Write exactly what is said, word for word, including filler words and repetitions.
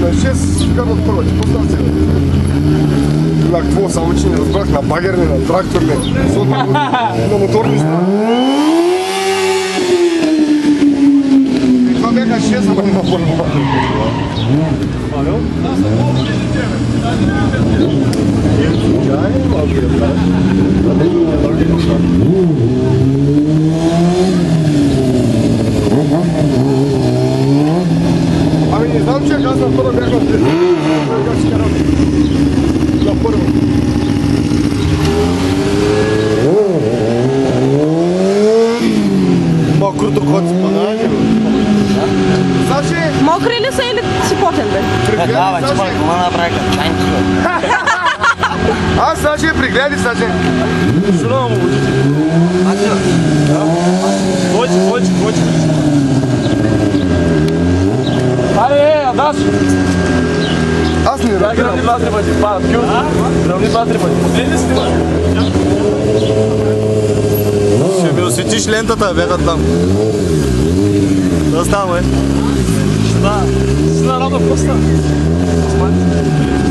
на шест, карат първа, ти поставя се. На какво само, че не разбрах, на багерни, на тракторни, на моторни страни. Това бяха шест, ама има първа. Ами не знам, че аз на първа бях на три. Бях си карам. На първа. Мокрото кот си понаваме. Саши! Мокри ли са или си потен, бе? Давай, че мой кола направи към чайнки, бе. А, Саши, пригледай, Саши. Силно му водите. Мати, бе. Войче, войче, войче. Аре, Адаш! Аз не разбирам. Равни два-три пъти, падат кюр. Равни два-три пъти. Не ли снимай? Ще ми осветиш лентата, бяха там. Да става, бе. Ще да. Ще да рада просто.